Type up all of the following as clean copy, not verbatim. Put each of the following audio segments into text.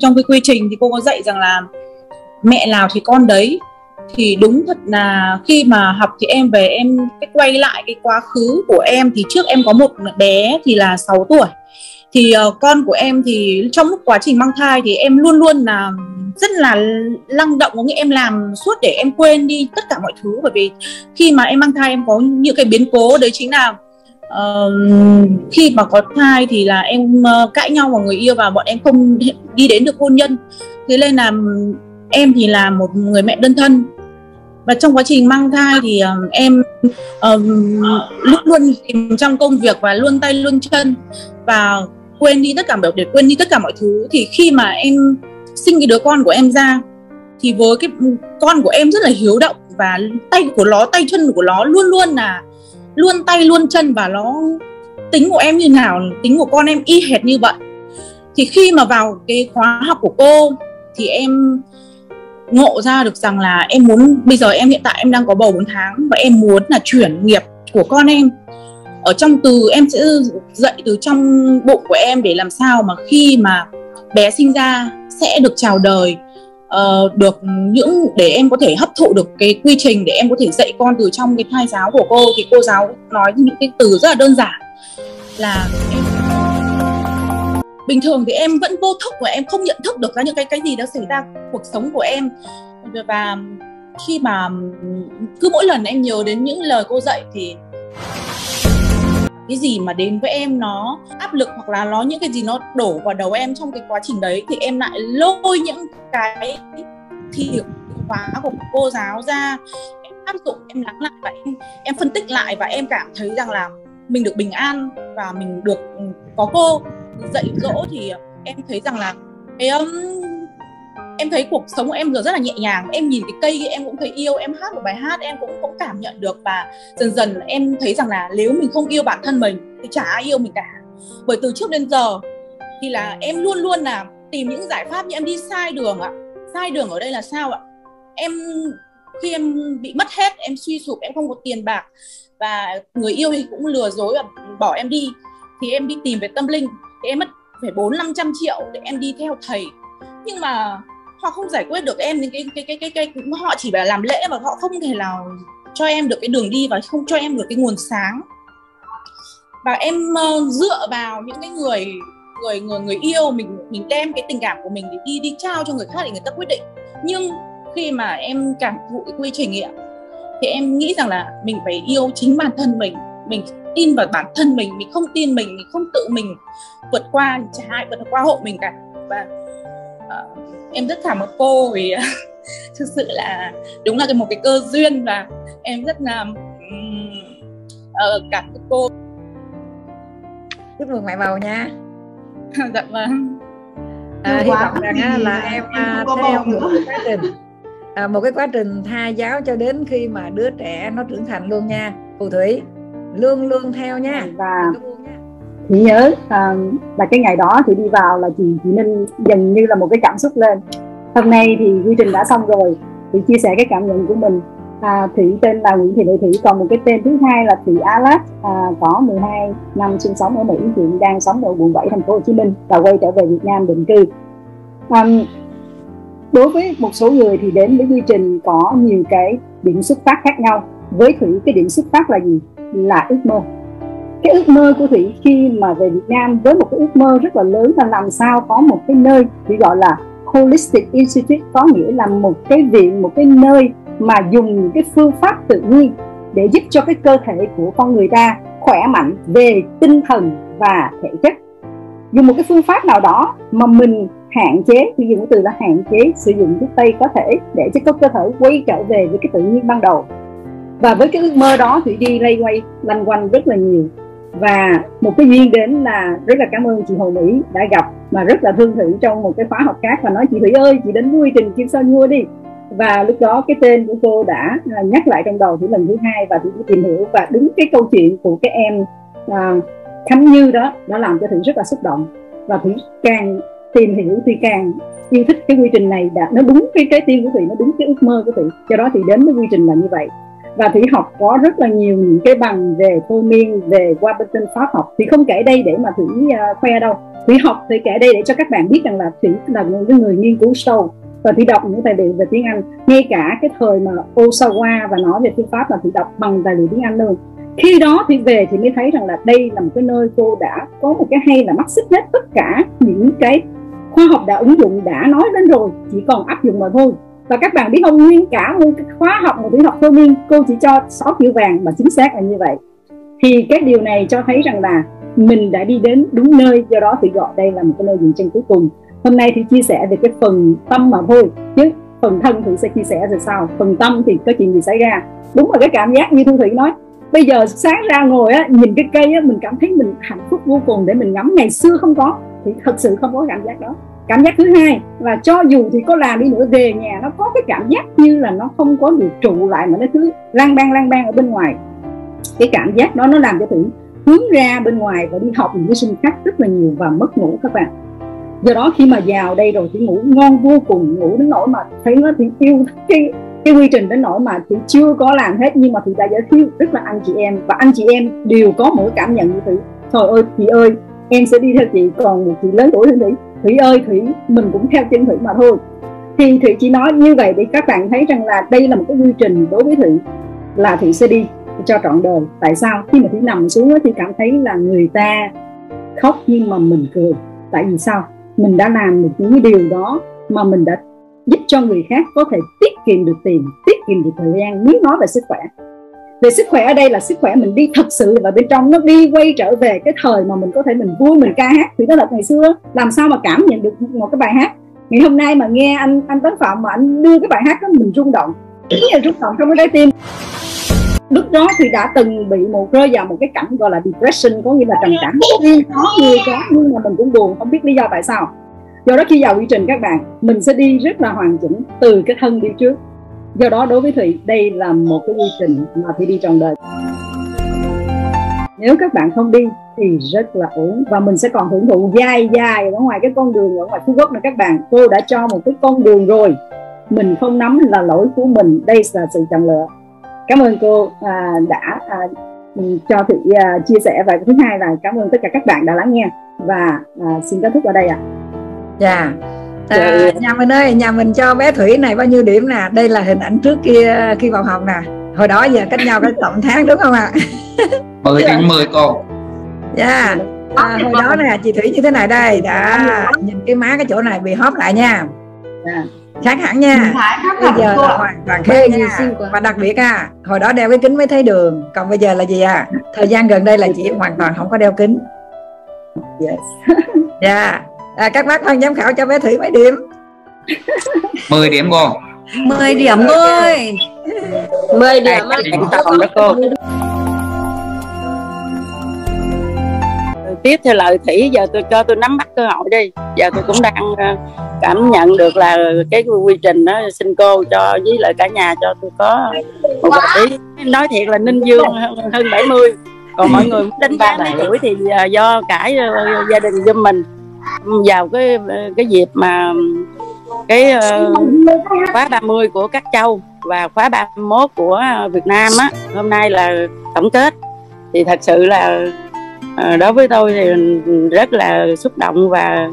trong cái quy trình thì cô có dạy rằng là mẹ nào thì con đấy. Thì đúng thật là khi mà học thì em về em quay lại cái quá khứ của em, thì trước em có một bé thì là 6 tuổi. Thì con của em thì trong lúc quá trình mang thai thì em luôn luôn là rất là năng động, có nghĩa em làm suốt để em quên đi tất cả mọi thứ. Bởi vì khi mà em mang thai em có những cái biến cố, đấy chính là khi mà có thai thì là em cãi nhau với người yêu và bọn em không đi đến được hôn nhân. Thế nên là em thì là một người mẹ đơn thân, và trong quá trình mang thai thì em lúc luôn tìm trong công việc và luôn tay luôn chân và quên đi tất cả mọi thứ. Thì khi mà em sinh cái đứa con của em ra thì với cái con của em rất là hiếu động, và tay chân của nó luôn luôn là luôn tay luôn chân, và nó tính của em như nào, tính của con em y hệt như vậy. Thì khi mà vào cái khóa học của cô thì em ngộ ra được rằng là em muốn, bây giờ em hiện tại em đang có bầu 4 tháng và em muốn là chuyển nghiệp của con em. Ở trong em sẽ dạy từ trong bụng của em để làm sao mà khi mà bé sinh ra sẽ được chào đời, được để em có thể hấp thụ được cái quy trình để em có thể dạy con từ trong cái thai giáo của cô. Thì cô giáo nói những cái từ rất là đơn giản là em bình thường thì em vẫn vô thức và em không nhận thức được ra những cái gì đã xảy ra cuộc sống của em. Và khi mà cứ mỗi lần em nhớ đến những lời cô dạy thì cái gì mà đến với em nó áp lực, hoặc là những cái gì nó đổ vào đầu em trong cái quá trình đấy, thì em lại lôi những cái thì khóa của cô giáo ra, em áp dụng, em lắng lại và em phân tích lại, và em cảm thấy rằng là mình được bình an và mình được có cô dạy dỗ. Thì em thấy rằng là em thấy cuộc sống của em giờ rất là nhẹ nhàng. Em nhìn cái cây em cũng thấy yêu, em hát một bài hát em cũng cảm nhận được. Và dần dần em thấy rằng là nếu mình không yêu bản thân mình thì chả ai yêu mình cả. Bởi từ trước đến giờ thì là em luôn luôn là tìm những giải pháp, như em đi sai đường ạ. Sai đường ở đây là sao ạ? Khi em bị mất hết, em suy sụp, em không có tiền bạc và người yêu thì cũng lừa dối và bỏ em đi, thì em đi tìm về tâm linh. Thì em mất phải 400-500 triệu để em đi theo thầy, nhưng mà họ không giải quyết được em. Họ chỉ phải làm lễ và họ không thể nào cho em được cái đường đi và không cho em được cái nguồn sáng. Và em dựa vào những cái người yêu mình đem cái tình cảm của mình để đi trao cho người khác để người ta quyết định. Nhưng khi mà em cảm thụ cái quy trình ấy, thì em nghĩ rằng là mình phải yêu chính bản thân mình tin vào bản thân mình không tin mình không tự mình vượt qua, chả ai vượt qua hộ mình cả. Và em rất cảm ơn cô vì thực sự là đúng là một cái cơ duyên, và em rất là cảm ơn cô. Chúc mừng mẹ bầu nha. Dạ vâng. Hy vọng rằng là em theo một cái quá trình thai giáo cho đến khi mà đứa trẻ nó trưởng thành luôn nha. Phù Thủy luôn luôn theo nha. Và chị nhớ là cái ngày đó chị đi vào là chị Ninh dần như là một cái cảm xúc lên. Hôm nay thì quy trình đã xong rồi, chị chia sẻ cái cảm nhận của mình. Thủy tên là Nguyễn Thị Lệ Thủy, còn một cái tên thứ hai là Thủy Alat, có 12 năm sinh sống ở Mỹ, hiện đang sống ở quận 7 thành phố Hồ Chí Minh và quay trở về Việt Nam định cư. Đối với một số người thì đến với quy trình có nhiều cái điểm xuất phát khác nhau. Với Thủy cái điểm xuất phát là gì? Là ước mơ. Cái ước mơ của Thủy khi mà về Việt Nam với một cái ước mơ rất là lớn là làm sao có một cái nơi Thủy gọi là Holistic Institute, có nghĩa là một cái viện, một cái nơi mà dùng những cái phương pháp tự nhiên để giúp cho cái cơ thể của con người ta khỏe mạnh về tinh thần và thể chất. Dùng một cái phương pháp nào đó mà mình hạn chế, tôi dùng cái từ là hạn chế sử dụng thuốc tây có thể, để cho cơ thể quay trở về với cái tự nhiên ban đầu. Và với cái ước mơ đó Thủy đi lay quay lanh quanh rất là nhiều. Và một cái duyên đến là rất là cảm ơn chị Hồ Mỹ đã gặp mà rất là thương Thủy trong một cái khóa học khác, và nói chị Thủy ơi, chị đến quy trình Kim Sơn Mua đi. Và lúc đó cái tên của cô đã nhắc lại trong đầu Thủy lần thứ hai, và Thủy tìm hiểu, và đúng cái câu chuyện của cái em Khánh Như đó đã làm cho Thủy rất là xúc động. Và Thủy càng tìm hiểu thì càng yêu thích cái quy trình này, nó đúng cái trái tim của Thủy, nó đúng cái ước mơ của Thủy, cho đó thì đến với quy trình là như vậy. và Thủy học có rất là nhiều những cái bằng về thôi miên, về qua bên tên pháp học. Thì không kể đây để mà Thủy khoe đâu. Thủy học thì kể đây để cho các bạn biết rằng là Thủy là một người nghiên cứu sâu, và Thủy đọc những tài liệu về tiếng Anh. Ngay cả cái thời mà Osawa và nói về phương pháp là Thủy đọc bằng tài liệu tiếng Anh luôn. Khi đó thì về thì mới thấy rằng là đây là một cái nơi cô đã có một cái hay là mắc xích hết tất cả những cái khoa học đã ứng dụng, đã nói đến rồi, chỉ còn áp dụng mà thôi. Và các bạn biết không, nguyên cả một cái khóa học mà Thủy học thôi miên cô chỉ cho 6 chữ vàng, mà chính xác là như vậy. Thì cái điều này cho thấy rằng là mình đã đi đến đúng nơi, do đó Thủy gọi đây là một cái nơi dừng chân cuối cùng. Hôm nay thì chia sẻ về cái phần tâm mà thôi, chứ phần thân Thủy sẽ chia sẻ rồi sau. Phần tâm thì có chuyện gì xảy ra. Đúng là cái cảm giác như Thu Thủy nói, bây giờ sáng ra ngồi á, nhìn cái cây á, mình cảm thấy mình hạnh phúc vô cùng để mình ngắm. Ngày xưa không có, thì thật sự không có cảm giác đó. Cảm giác thứ hai là cho dù thì có làm đi nữa, về nhà nó có cái cảm giác như là nó không có được trụ lại, mà nó cứ lang bang ở bên ngoài. Cái cảm giác đó nó làm cho Thủy hướng ra bên ngoài và đi học những cái sinh khác rất là nhiều và mất ngủ các bạn. Do đó khi mà vào đây rồi thì ngủ ngon vô cùng, ngủ đến nỗi mà thấy nó thì yêu cái quy trình đến nỗi mà chị chưa có làm hết, nhưng mà chị đã giới thiệu rất là anh chị em, và anh chị em đều có một cảm nhận như Thủy. Trời ơi chị ơi, em sẽ đi theo chị, còn một chị lớn tuổi hơn Thủy. Thủy ơi Thủy, mình cũng theo chân Thủy mà thôi. Thì Thủy chỉ nói như vậy để các bạn thấy rằng là đây là một cái quy trình đối với Thủy, là Thủy sẽ đi cho trọn đời. Tại sao? Khi mà Thủy nằm xuống thì cảm thấy là người ta khóc nhưng mà mình cười. Tại vì sao? Mình đã làm được những cái điều đó mà mình đã giúp cho người khác có thể tiết kiệm được tiền, tiết kiệm được thời gian. Nếu nói về sức khỏe, về sức khỏe ở đây là sức khỏe mình đi thật sự vào bên trong, nó đi quay trở về cái thời mà mình có thể mình vui, mình ca hát. Thì đó là ngày xưa làm sao mà cảm nhận được một cái bài hát. Ngày hôm nay mà nghe anh Tấn Phạm mà anh đưa cái bài hát đó, mình rung động, rất là rung động trong cái trái tim. Lúc đó thì đã từng bị rơi vào một cái cảnh gọi là depression, có nghĩa là trầm cảm. Có người có, nhưng mà mình cũng buồn, không biết lý do tại sao. Do đó khi vào quy trình các bạn, mình sẽ đi rất là hoàn chỉnh từ cái thân đi trước. Do đó đối với Thủy, đây là một cái quy trình mà Thủy đi trọn đời. Nếu các bạn không đi thì rất là ổn, và mình sẽ còn hưởng thụ dài ở ngoài cái con đường ở ngoài Phú Quốc này các bạn. Cô đã cho một cái con đường rồi, mình không nắm là lỗi của mình, đây là sự chọn lựa. Cảm ơn cô đã cho Thủy chia sẻ. Và thứ hai là cảm ơn tất cả các bạn đã lắng nghe, và xin kết thúc ở đây ạ. Dạ. Nhà mình ơi, nhà mình cho bé Thủy này bao nhiêu điểm nè? Đây là hình ảnh trước kia khi vào học nè. Hồi đó giờ cách nhau cái tổng tháng đúng không ạ? 10 điểm 10 cô. Dạ. Hồi đó nè chị Thủy như thế này đây, đã nhìn cái má cái chỗ này bị hóp lại nha. Khác hẳn nha. Bây giờ là hoàn toàn khác nha. Và đặc biệt hồi đó đeo cái kính mới thấy đường, còn bây giờ là gì thời gian gần đây là chị hoàn toàn không có đeo kính. Yes. Dạ. Các bác ban giám khảo cho bé Thủy mấy điểm? 10 điểm cô. 10 điểm cô ơi. 10 điểm còn đó cô. Tiếp theo lời Thủy, giờ tôi nắm bắt cơ hội đi. Giờ tôi cũng đang cảm nhận được là cái quy trình đó, xin cô cho với lại cả nhà cho tôi có một ý. Nói thiệt là Ninh Dương hơn 70, còn mọi người đánh giá mấy tuổi thì do cả gia đình giúp mình vào cái dịp mà cái khóa 30 của các châu và khóa 31 của Việt Nam á, hôm nay là tổng kết. Thì thật sự là đối với tôi thì rất là xúc động, và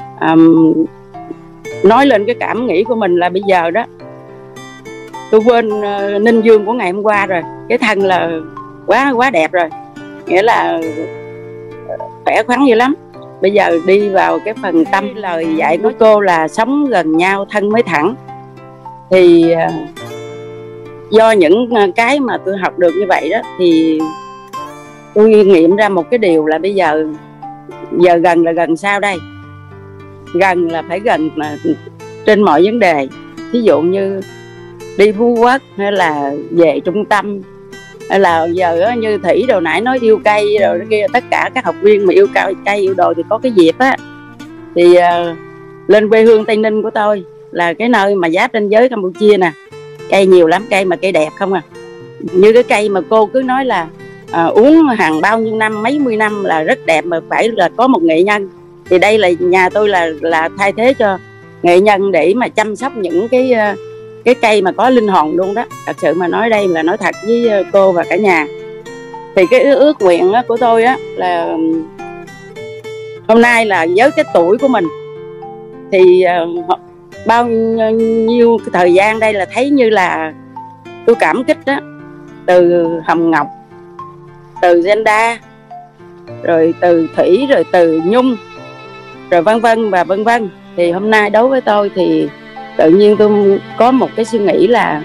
nói lên cái cảm nghĩ của mình là bây giờ đó tôi quên Ninh Dương của ngày hôm qua rồi. Cái thân là quá đẹp rồi, nghĩa là khỏe khoắn dữ lắm. Bây giờ đi vào cái phần tâm, lời dạy của cô là sống gần nhau thân mới thẳng. Thì do những cái mà tôi học được như vậy đó, thì tôi nghiệm ra một cái điều là bây giờ gần là gần sao đây? Gần là phải gần mà trên mọi vấn đề. Ví dụ như đi Phú Quốc hay là về trung tâm, hay là giờ như Thủy đồ nãy nói yêu cây rồi kia, tất cả các học viên mà yêu cây yêu đồ thì có cái dịp á thì lên quê hương Tây Ninh của tôi là cái nơi mà giáp ranh giới Campuchia nè, cây nhiều lắm, cây mà cây đẹp không như cái cây mà cô cứ nói là uống hàng bao nhiêu năm, mấy mươi năm là rất đẹp, mà phải là có một nghệ nhân. Thì đây là nhà tôi là thay thế cho nghệ nhân để mà chăm sóc những cái cái cây mà có linh hồn luôn đó. Thật sự mà nói đây là nói thật với cô và cả nhà, thì cái ước nguyện của tôi á là hôm nay là với cái tuổi của mình thì bao nhiêu cái thời gian đây là thấy như là tôi cảm kích đó, từ Hồng Ngọc, từ Zenda, rồi từ Thủy, rồi từ Nhung, rồi vân vân và vân vân. Thì hôm nay đối với tôi thì tự nhiên tôi có một cái suy nghĩ là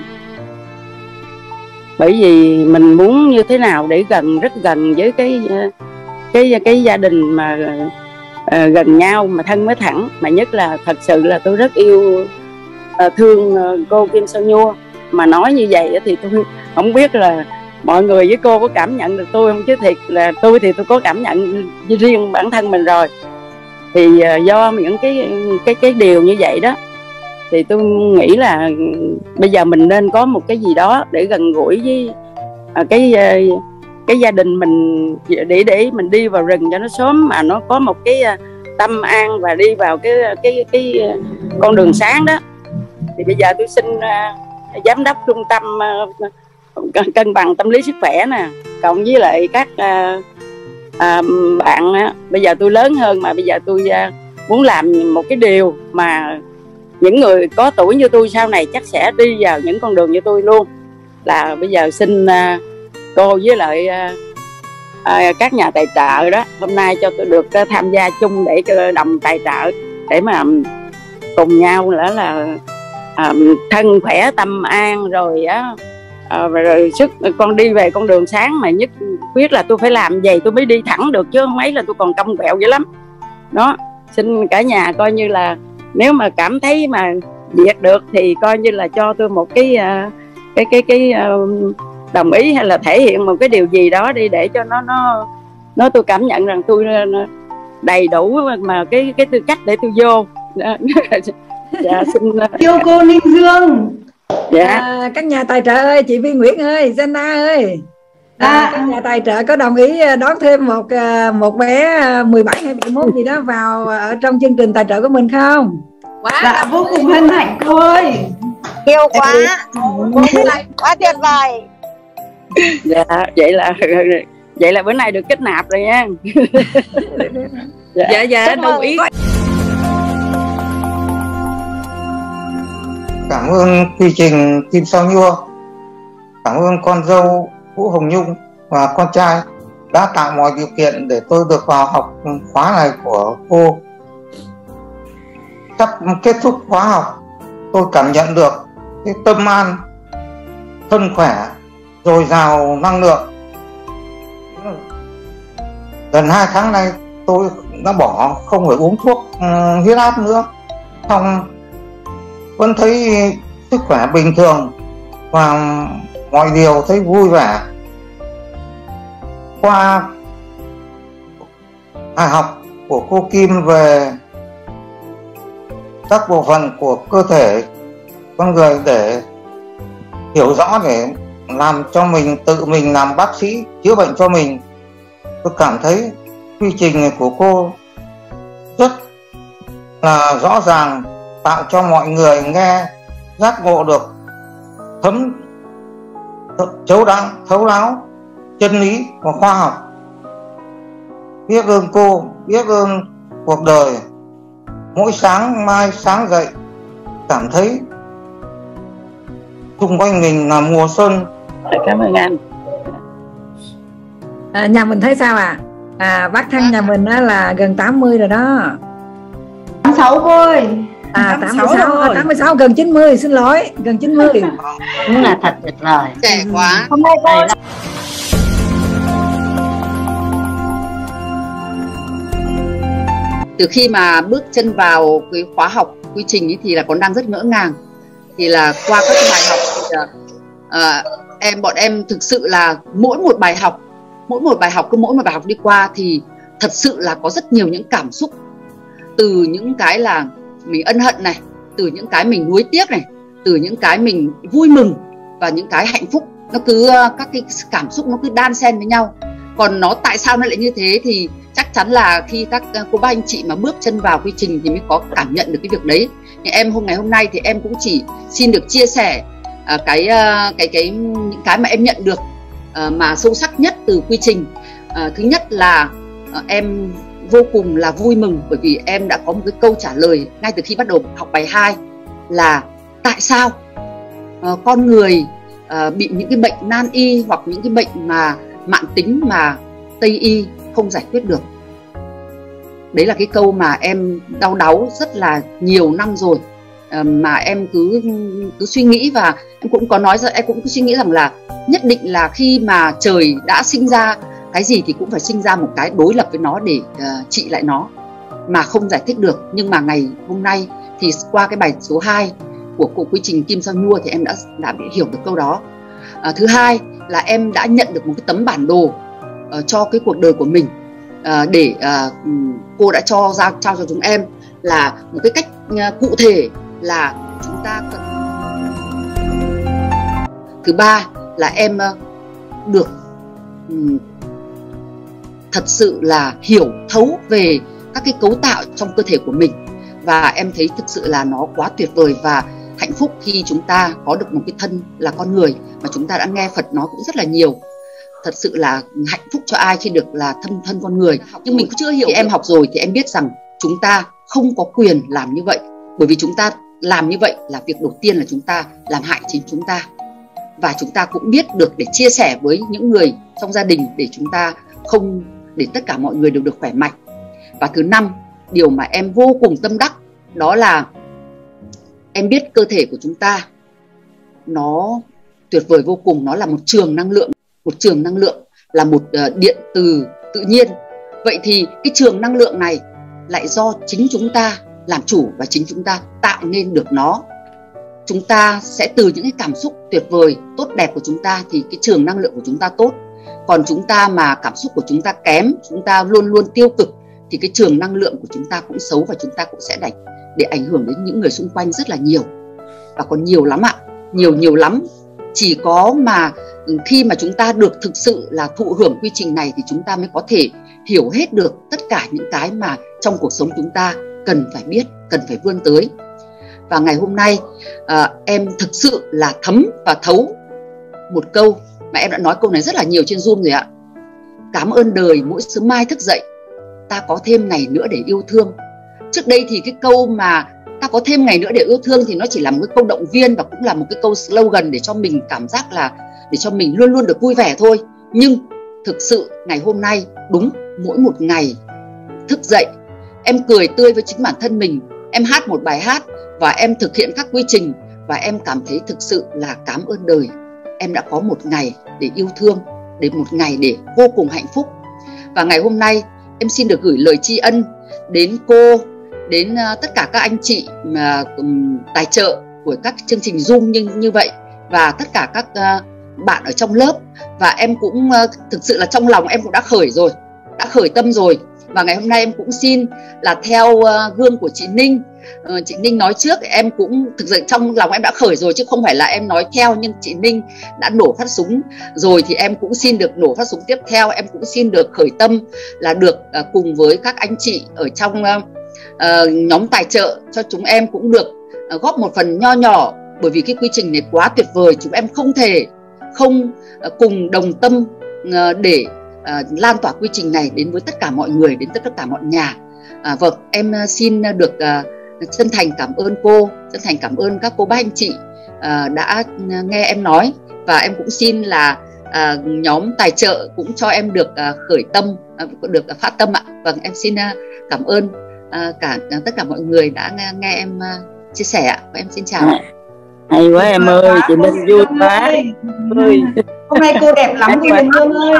bởi vì mình muốn như thế nào để rất gần với cái gia đình mà gần nhau mà thân mới thẳng, mà nhất là thật sự là tôi rất yêu thương cô Kim Sao Nhua. Mà nói như vậy thì tôi không biết là mọi người với cô có cảm nhận được tôi không, chứ thiệt là tôi thì tôi có cảm nhận riêng bản thân mình rồi. Thì do những cái điều như vậy đó thì tôi nghĩ là bây giờ mình nên có một cái gì đó để gần gũi với cái gia đình mình, để mình đi vào rừng cho nó sớm mà nó có một cái tâm an và đi vào cái con đường sáng đó. Thì bây giờ tôi xin giám đốc trung tâm cân bằng tâm lý sức khỏe nè, cộng với lại các bạn bây giờ tôi lớn hơn mà bây giờ tôi muốn làm một cái điều mà những người có tuổi như tôi sau này chắc sẽ đi vào những con đường như tôi luôn. Là bây giờ xin cô với lại các nhà tài trợ đó hôm nay cho tôi được tham gia chung để đồng tài trợ để mà cùng nhau là thân khỏe tâm an rồi rồi sức con đi về con đường sáng. Mà nhất quyết là tôi phải làm vậy tôi mới đi thẳng được, chứ không mấy là tôi còn cong quẹo dữ lắm đó. Xin cả nhà coi như là nếu mà cảm thấy mà diệt được thì coi như là cho tôi một cái đồng ý hay là thể hiện một cái điều gì đó đi, để cho nó tôi cảm nhận rằng tôi đầy đủ mà cái tư cách để tôi vô. Dạ, xin yêu cô Ninh Dương. Dạ. Các nhà tài trợ ơi, chị Vi Nguyễn ơi, Zena ơi, các nhà tài trợ có đồng ý đón thêm một bé 17 hay 11 gì đó vào ở trong chương trình tài trợ của mình không? Dạ vô cùng hân hạnh cô ơi. Yêu quá, quá tuyệt vời. Dạ, vậy là bữa nay được kết nạp rồi nha. Dạ, đồng ý. Cảm ơn quy trình Kim Sao Nhua, cảm ơn con dâu Vũ Hồng Nhung và con trai đã tạo mọi điều kiện để tôi được vào học khóa này của cô. Sắp kết thúc khóa học, tôi cảm nhận được cái tâm an, thân khỏe, dồi dào năng lượng. Gần 2 tháng nay tôi đã bỏ, không phải uống thuốc huyết áp nữa, xong vẫn thấy sức khỏe bình thường và mọi điều thấy vui vẻ. Qua bài học của cô Kim về các bộ phận của cơ thể con người để hiểu rõ, để làm cho mình tự mình làm bác sĩ chữa bệnh cho mình, tôi cảm thấy quy trình của cô rất là rõ ràng, tạo cho mọi người nghe giác ngộ được thấu đáo chân lý và khoa học. Biết ơn cô, biết ơn cuộc đời. Mỗi sáng mai sáng dậy cảm thấy xung quanh mình là mùa xuân. Cảm ơn anh. Nhà mình thấy sao bác Thăng nhà mình là gần 80 rồi đó. 86 cô ơi. 86 gần 90, xin lỗi, gần 90. Đúng là thật tuyệt vời. Trẻ quá. Hôm nay cô từ khi mà bước chân vào cái khóa học quy trình ấy thì là còn đang rất ngỡ ngàng. Thì là qua các bài học thì bọn em thực sự là mỗi một bài học đi qua thì thật sự là có rất nhiều những cảm xúc, từ những cái là mình ân hận này, từ những cái mình nuối tiếc này, từ những cái mình vui mừng và những cái hạnh phúc. Nó cứ các cái cảm xúc nó cứ đan xen với nhau. Còn nó tại sao nó lại như thế thì chắc chắn là khi các cô bác anh chị mà bước chân vào quy trình thì mới có cảm nhận được cái việc đấy. Ngày hôm nay thì em cũng chỉ xin được chia sẻ những cái mà em nhận được mà sâu sắc nhất từ quy trình. Thứ nhất là em vô cùng là vui mừng bởi vì em đã có một cái câu trả lời ngay từ khi bắt đầu học bài 2 là tại sao con người bị những cái bệnh nan y hoặc những cái bệnh mà mãn tính mà Tây y không giải quyết được. Đấy là cái câu mà em đau đáu rất là nhiều năm rồi, mà em cứ suy nghĩ, và em cũng có nói, em cũng suy nghĩ rằng là nhất định là khi mà trời đã sinh ra cái gì thì cũng phải sinh ra một cái đối lập với nó để trị lại nó mà không giải thích được. Nhưng mà ngày hôm nay thì qua cái bài số 2 của cuộc quy trình Kim Sao Nhua thì em đã hiểu được câu đó. Thứ hai là em đã nhận được một cái tấm bản đồ cho cái cuộc đời của mình, để cô đã trao cho chúng em là một cái cách cụ thể là chúng ta cần. Thứ ba là em được thật sự là hiểu thấu về các cái cấu tạo trong cơ thể của mình, và em thấy thực sự là nó quá tuyệt vời và hạnh phúc khi chúng ta có được một cái thân là con người. Mà chúng ta đã nghe Phật nói cũng rất là nhiều, thật sự là hạnh phúc cho ai khi được là thân con người. Nhưng mình cũng chưa hiểu. Thì em học rồi thì em biết rằng chúng ta không có quyền làm như vậy, bởi vì chúng ta làm như vậy là việc đầu tiên là chúng ta làm hại chính chúng ta. Và chúng ta cũng biết được để chia sẻ với những người trong gia đình để chúng ta không, để tất cả mọi người đều được khỏe mạnh. Và thứ 5, điều mà em vô cùng tâm đắc đó là em biết cơ thể của chúng ta nó tuyệt vời vô cùng, nó là một trường năng lượng. Một trường năng lượng là một điện từ tự nhiên. Vậy thì cái trường năng lượng này lại do chính chúng ta làm chủ và chính chúng ta tạo nên được nó. Chúng ta sẽ từ những cái cảm xúc tuyệt vời, tốt đẹp của chúng ta thì cái trường năng lượng của chúng ta tốt. Còn chúng ta mà cảm xúc của chúng ta kém, chúng ta luôn luôn tiêu cực thì cái trường năng lượng của chúng ta cũng xấu, và chúng ta cũng sẽ để ảnh hưởng đến những người xung quanh rất là nhiều. Và còn nhiều lắm ạ, nhiều lắm. Chỉ có mà khi mà chúng ta được thực sự là thụ hưởng quy trình này thì chúng ta mới có thể hiểu hết được tất cả những cái mà trong cuộc sống chúng ta cần phải biết, cần phải vươn tới. Và ngày hôm nay em thực sự là thấm và thấu một câu mà em đã nói câu này rất là nhiều trên Zoom rồi ạ. Cảm ơn đời mỗi sớm mai thức dậy, ta có thêm ngày nữa để yêu thương. Trước đây thì cái câu mà ta có thêm ngày nữa để yêu thương thì nó chỉ là một cái câu động viên và cũng là một cái câu slogan để cho mình cảm giác là để cho mình luôn luôn được vui vẻ thôi. Nhưng thực sự ngày hôm nay đúng mỗi một ngày thức dậy em cười tươi với chính bản thân mình, em hát một bài hát và em thực hiện các quy trình và em cảm thấy thực sự là cảm ơn đời. Em đã có một ngày để yêu thương, để một ngày để vô cùng hạnh phúc. Và ngày hôm nay em xin được gửi lời tri ân đến cô, đến tất cả các anh chị mà tài trợ của các chương trình Zoom như vậy, và tất cả các bạn ở trong lớp. Và em cũng thực sự là trong lòng em cũng đã khởi tâm rồi. Và ngày hôm nay em cũng xin là theo gương của chị Ninh. Chị Ninh nói trước, em cũng thực sự trong lòng em đã khởi rồi chứ không phải là em nói theo. Nhưng chị Ninh đã nổ phát súng rồi thì em cũng xin được nổ phát súng tiếp theo. Em cũng xin được khởi tâm là được cùng với các anh chị ở trong nhóm tài trợ cho chúng em cũng được góp một phần nho nhỏ. Bởi vì cái quy trình này quá tuyệt vời, chúng em không thể không cùng đồng tâm để lan tỏa quy trình này đến với tất cả mọi người, đến tất cả mọi nhà. Vâng, em xin được chân thành cảm ơn cô, chân thành cảm ơn các cô bác anh chị đã nghe em nói. Và em cũng xin là nhóm tài trợ cũng cho em được khởi tâm, được phát tâm ạ. Vâng, em xin cảm ơn tất cả mọi người đã nghe em chia sẻ ạ. Và em xin chào. Hay quá em ơi, chị Ninh vui quá. Hôm nay cô đẹp lắm chị Ninh Hương ơi.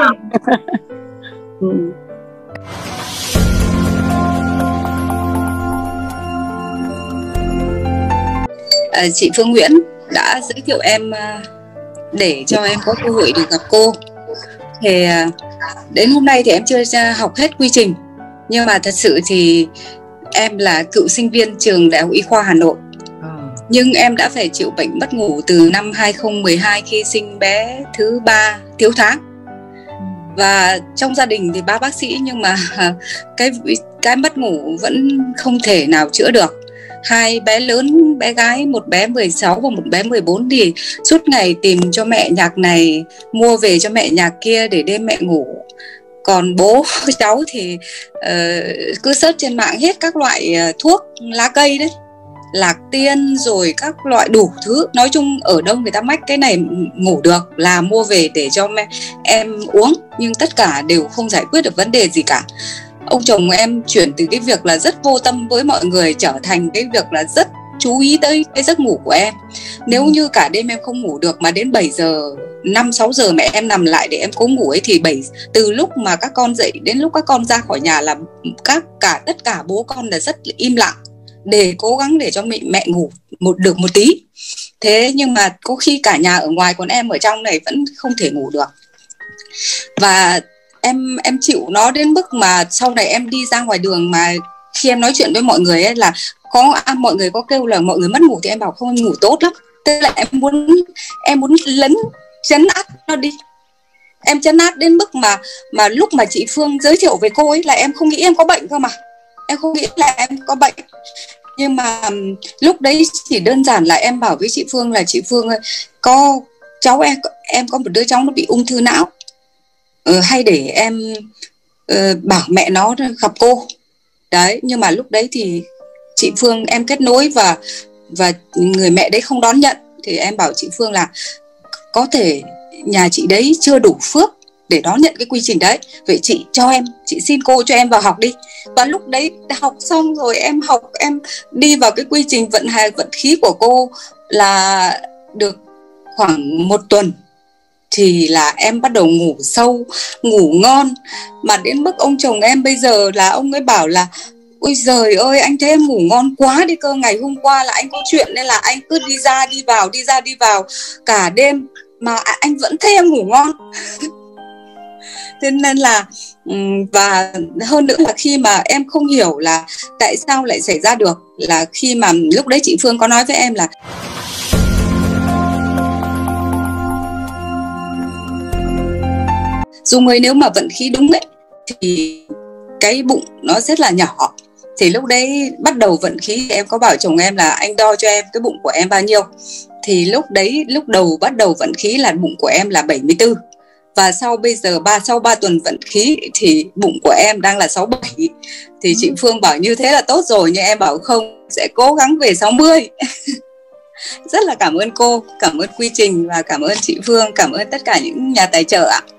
Chị Phương Nguyễn đã giới thiệu em để cho em có cơ hội được gặp cô. Thì đến hôm nay thì em chưa học hết quy trình, nhưng mà thật sự thì em là cựu sinh viên trường Đại học Y khoa Hà Nội. Nhưng em đã phải chịu bệnh mất ngủ từ năm 2012 khi sinh bé thứ 3 thiếu tháng. Và trong gia đình thì 3 bác sĩ, nhưng mà cái mất ngủ vẫn không thể nào chữa được. 2 bé lớn, bé gái, một bé 16 và một bé 14 thì suốt ngày tìm cho mẹ nhạc này, mua về cho mẹ nhạc kia để đêm mẹ ngủ. Còn bố cháu thì cứ search trên mạng hết các loại thuốc lá cây đấy, lạc tiên rồi các loại đủ thứ. Nói chung ở đâu người ta mách cái này ngủ được là mua về để cho em uống, nhưng tất cả đều không giải quyết được vấn đề gì cả. Ông chồng em chuyển từ cái việc là rất vô tâm với mọi người trở thành cái việc là rất chú ý tới cái giấc ngủ của em. Nếu như cả đêm em không ngủ được mà đến 7 giờ 5-6 giờ mẹ em nằm lại để em cố ngủ ấy, thì từ lúc mà các con dậy đến lúc các con ra khỏi nhà là tất cả bố con là rất im lặng để cố gắng để cho mẹ ngủ được một tí. Thế nhưng mà có khi cả nhà ở ngoài còn em ở trong này vẫn không thể ngủ được. Và em chịu nó đến mức mà sau này em đi ra ngoài đường mà khi em nói chuyện với mọi người ấy là mọi người có kêu là mọi người mất ngủ thì em bảo không, em ngủ tốt lắm. Tức là em muốn chấn áp nó đi. Em chấn áp đến mức mà lúc mà chị Phương giới thiệu về cô ấy là em không nghĩ em có bệnh cơ mà. Em không nghĩ là em có bệnh. Nhưng mà lúc đấy chỉ đơn giản là em bảo với chị Phương là chị Phương ơi, có cháu em có một đứa cháu nó bị ung thư não. Hay để em bảo mẹ nó gặp cô. Đấy, nhưng mà lúc đấy thì chị Phương em kết nối và người mẹ đấy không đón nhận. Thì em bảo chị Phương là có thể nhà chị đấy chưa đủ phước để đón nhận cái quy trình đấy. Vậy chị xin cô cho em vào học đi. Và lúc đấy học xong rồi em đi vào cái quy trình vận khí của cô là được khoảng 1 tuần. Thì là em bắt đầu ngủ sâu, ngủ ngon. Mà đến mức ông chồng em bây giờ là ông ấy bảo là ôi giời ơi, anh thấy em ngủ ngon quá đi cơ. Ngày hôm qua là anh có chuyện nên là anh cứ đi ra đi vào cả đêm mà anh vẫn thấy em ngủ ngon. Thế nên là và hơn nữa là khi mà em không hiểu là tại sao lại xảy ra được, là khi mà lúc đấy chị Phương có nói với em là Dung ơi, nếu mà vận khí đúng ấy thì cái bụng nó rất là nhỏ. Thì lúc đấy bắt đầu vận khí, em có bảo chồng em là anh đo cho em cái bụng của em bao nhiêu. Thì lúc đầu bắt đầu vận khí là bụng của em là 74. Và sau 3 tuần vận khí thì bụng của em đang là 67. Thì chị Phương bảo như thế là tốt rồi, nhưng em bảo không, sẽ cố gắng về 60. Rất là cảm ơn cô, cảm ơn quy trình và cảm ơn chị Phương, cảm ơn tất cả những nhà tài trợ ạ.